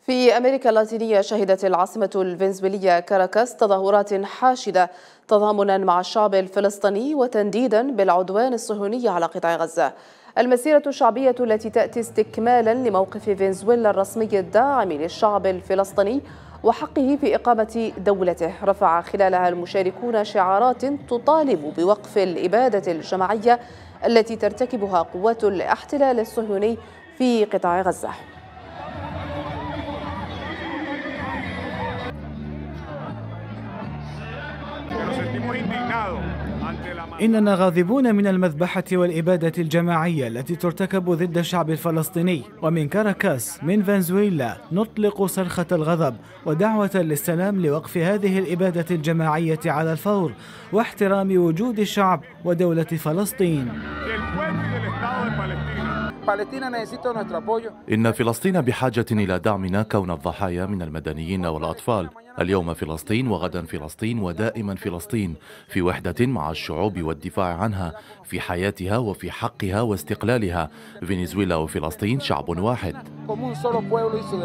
في أمريكا اللاتينية شهدت العاصمة الفنزويلية كاراكاس تظاهرات حاشدة تضامنا مع الشعب الفلسطيني وتنديدا بالعدوان الصهيوني على قطاع غزة. المسيرة الشعبية التي تأتي استكمالا لموقف فنزويلا الرسمي الداعم للشعب الفلسطيني وحقه في إقامة دولته، رفع خلالها المشاركون شعارات تطالب بوقف الإبادة الجماعية التي ترتكبها قوات الاحتلال الصهيوني في قطاع غزة. إننا غاضبون من المذبحة والإبادة الجماعية التي ترتكب ضد الشعب الفلسطيني، ومن كاراكاس من فنزويلا نطلق صرخة الغضب ودعوة للسلام لوقف هذه الإبادة الجماعية على الفور واحترام وجود الشعب ودولة فلسطين. إن فلسطين بحاجة إلى دعمنا كون الضحايا من المدنيين والأطفال. اليوم فلسطين وغدا فلسطين ودائما فلسطين، في وحدة مع الشعوب والدفاع عنها في حياتها وفي حقها واستقلالها. فنزويلا وفلسطين شعب واحد.